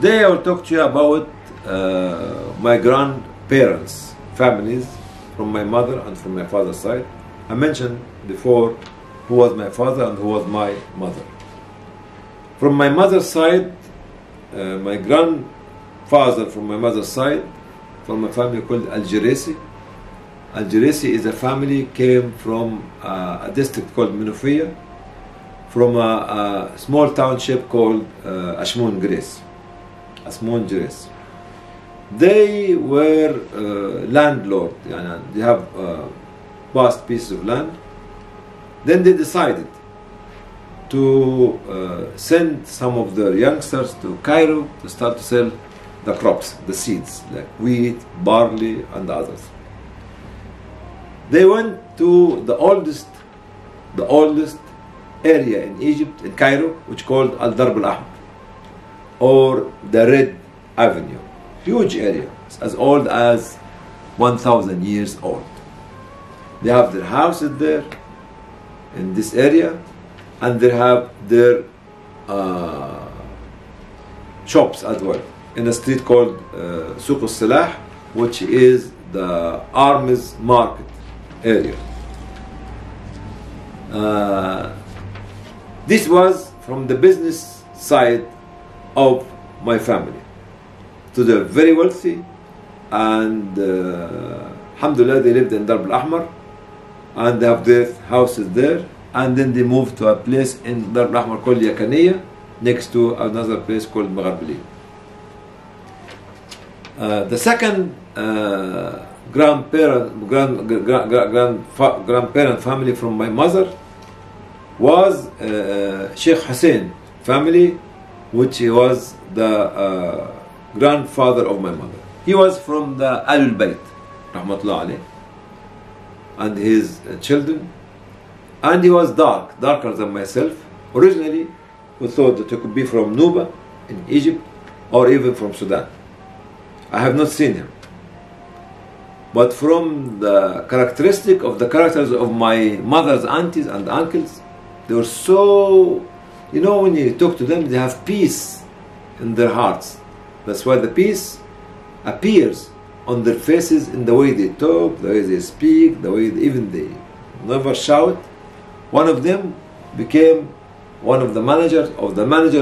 Today I will talk to you about my grandparents' families from my mother and from my father's side. I mentioned before who was my father and who was my mother. From my mother's side, my grandfather from my mother's side, from a family called Al-Jiresi. Al-Jiresi is a family came from a district called Minufia, from a small township called Ashmun Grace. Ashmun Grace. They were landlord, they have vast pieces of land. Then they decided to send some of their youngsters to Cairo to start to sell the crops, the seeds, like wheat, barley, and others. They went to the oldest area in Egypt, in Cairo, which is called Al-Darb Al-Ahmar, or the Red Avenue. Huge area, as old as 1,000 years old. They have their houses there, in this area, and they have their shops as well, in a street called Souq al-Silah, which is the arms market area. This was from the business side of my family. So they're very wealthy, and alhamdulillah, they lived in Darb al-Ahmar, and they have their houses there, and then they moved to a place in Darb al-Ahmar called Yakaniya, next to another place called Magharbali. The second grandparent family from my mother was Sheikh Hussein family, which was the grandfather of my mother. He was from the Ahlul Bayt, rahmatullah alayh, and his children, and he was darker than myself. Originally, we thought that he could be from Nuba in Egypt, or even from Sudan. I have not seen him, but from the characteristic of the characters of my mother's aunties and uncles, they were so, when you talk to them, they have peace in their hearts. That's why the peace appears on their faces in the way they talk, the way they speak, the way they never shout. One of them became one of the managers of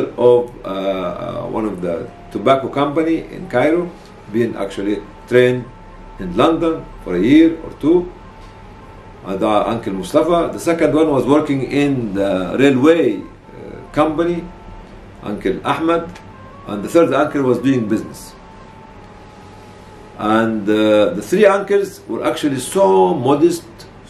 one of the tobacco company in Cairo, being actually trained in London for a year or two. Uncle Mustafa. The second one was working in the railway company, Uncle Ahmed, and the third uncle was doing business. And the three uncles were actually so modest,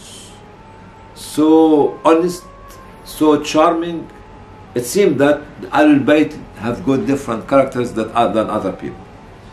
so honest, so charming. It seemed that the Ahlul Bayt have got different characters than other people.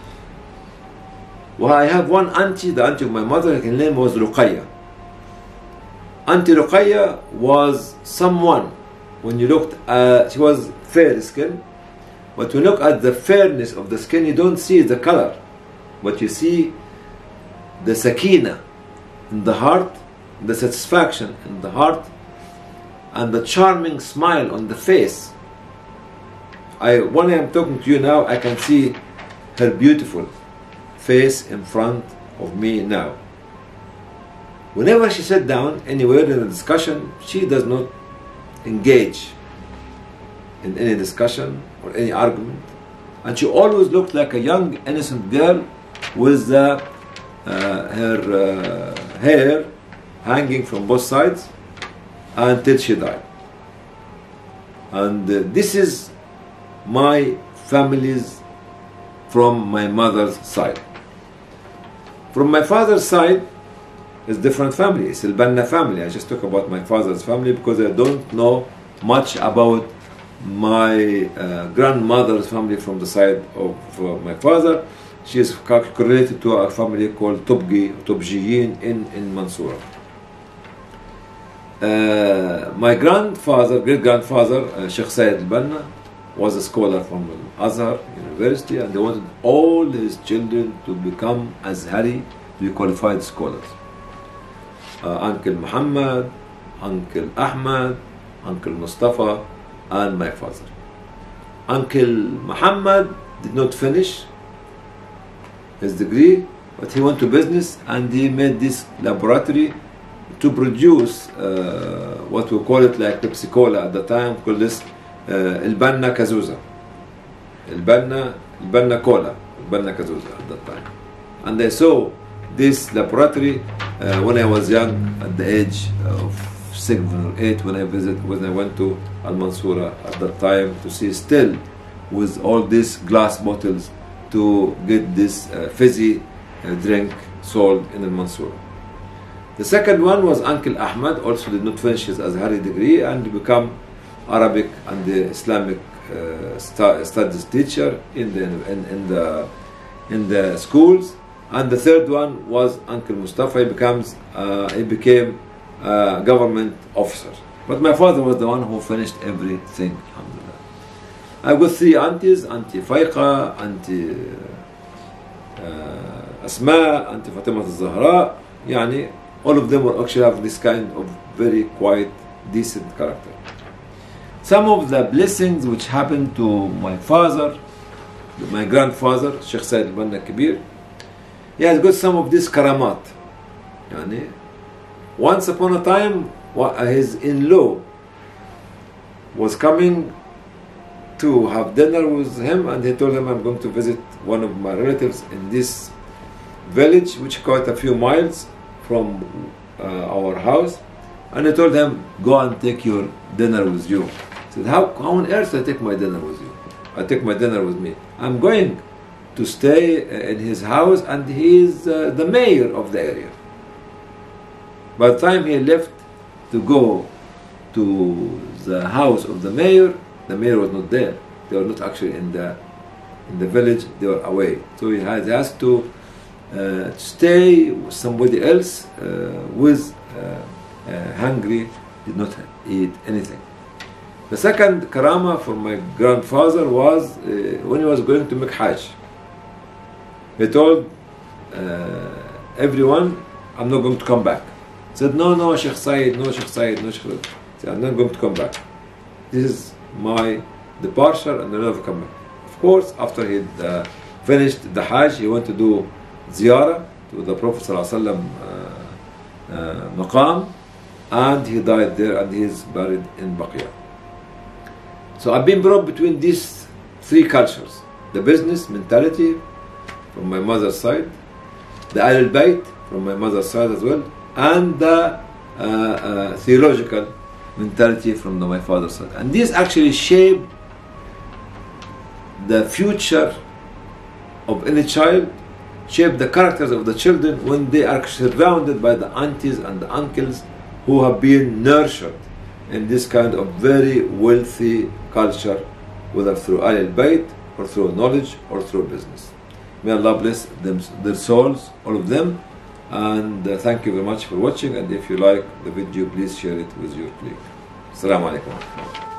Well, I have one auntie, the auntie of my mother, her name was Ruqayya. Auntie Ruqayya was someone, when you looked at, she was fair skin, but when you look at the fairness of the skin, you don't see the color, but you see the sakina in the heart, the satisfaction in the heart, and the charming smile on the face. When I am talking to you now, I can see her beautiful face in front of me now. Whenever she sat down anywhere in a discussion, she does not engage in any discussion or any argument, and she always looked like a young innocent girl with her hair hanging from both sides until she died. And this is my family's from my mother's side. From my father's side is different family. It's Al-Banna family. I just talk about my father's family because I don't know much about my grandmother's family from the side of my father. She is correlated to a family called Tobjiyin in Mansoura. My grandfather, great-grandfather, Sheikh Sayyid Al-Banna, was a scholar from Azhar University, and they wanted all his children to become Azhari, to be qualified scholars. Uncle Muhammad, Uncle Ahmad, Uncle Mustafa, and my father. Uncle Muhammad did not finish his degree, but he went to business and he made this laboratory to produce what we call it like Pepsi Cola at the time, we call this Al-Banna Kazuza. Al-Banna Cola, Al-Banna Kazuza at that time. And I saw this laboratory when I was young, at the age of 7 or 8, when I went to Al-Mansura at that time to see still with all these glass bottles to get this fizzy drink sold in Al-Mansura. The second one was Uncle Ahmad, also did not finish his Azhari degree and become Arabic and the Islamic studies teacher in the schools. And the third one was Uncle Mustafa. He became a government officer. But my father was the one who finished everything, alhamdulillah. I've got 3 aunties, Auntie Faiqa, Auntie Asma, Auntie Fatima al-Zahra. Yani, all of them will actually have this kind of very quiet, decent character. Some of the blessings which happened to my father, my grandfather, Sheikh Said al-Banna Kabir, he has got some of this karamat. Yani, once upon a time, his in-law was coming to have dinner with him, and he told him, I'm going to visit one of my relatives in this village, which is quite a few miles from our house. And he told him, go and take your dinner with you. He said, how on earth I take my dinner with you? I take my dinner with me. I'm going to stay in his house, and he is the mayor of the area. By the time he left to go to the house of the mayor was not there. They were not actually in the village, they were away. So he has to stay with somebody else with hungry, did not eat anything. The second karama for my grandfather was when he was going to make Hajj. He told everyone, I'm not going to come back. He said, no, Sheikh Said, no, Sheikh Said, no, Sheikh Said. He said, I'm not going to come back. This is my departure, and I'll never come back. Of course, after he finished the Hajj, he went to do ziyarah to the Prophet ﷺ maqam, and he died there, and he is buried in Baqiyah. So I've been brought between these 3 cultures: the business mentality from my mother's side, the Ahlul Bayt from my mother's side as well, and the theological mentality from my father's side. And these actually shape the future of any child, shape the characters of the children when they are surrounded by the aunties and the uncles who have been nurtured in this kind of very wealthy culture, whether through Ahlul Bayt or through knowledge or through business. May Allah bless them, their souls, all of them. And thank you very much for watching, and if you like the video, please share it with your colleague. Assalamu alaikum.